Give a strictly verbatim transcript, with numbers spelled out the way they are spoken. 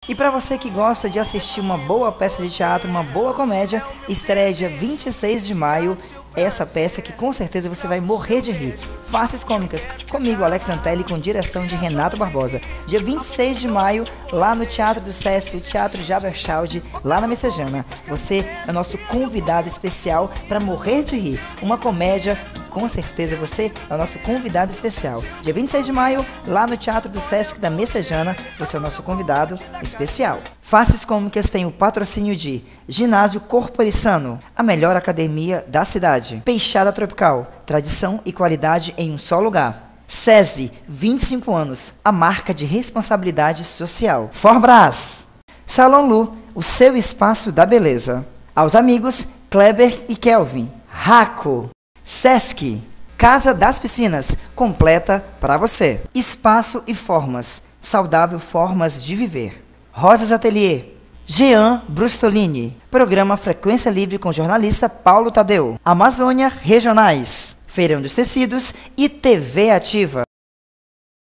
E para você que gosta de assistir uma boa peça de teatro, uma boa comédia, estreia dia vinte e seis de maio essa peça que com certeza você vai morrer de rir. Faces Cômicas, comigo, Alex Antelli, com direção de Renato Barbosa. Dia vinte e seis de maio, lá no Teatro do Sesc, o Teatro Jaberchaldi, lá na Messejana. Você é o nosso convidado especial para morrer de rir. Uma comédia que com certeza você é o nosso convidado especial. Dia vinte e seis de maio, lá no Teatro do Sesc da Messejana, você é o nosso convidado especial. Faces Cômicas tem o patrocínio de Ginásio Corporissano, a melhor academia da cidade. Peixada Tropical, tradição e qualidade em um só lugar. SESI, vinte e cinco anos, a marca de responsabilidade social. Forbras, Salão Lu, o seu espaço da beleza. Aos amigos, Kleber e Kelvin. Raco, Sesc, Casa das Piscinas, completa para você. Espaço e Formas, saudável formas de viver. Rosas Atelier, Jean Brustolini, programa Frequência Livre com jornalista Paulo Tadeu. Amazônia Regionais, Feirão dos Tecidos e T V Ativa.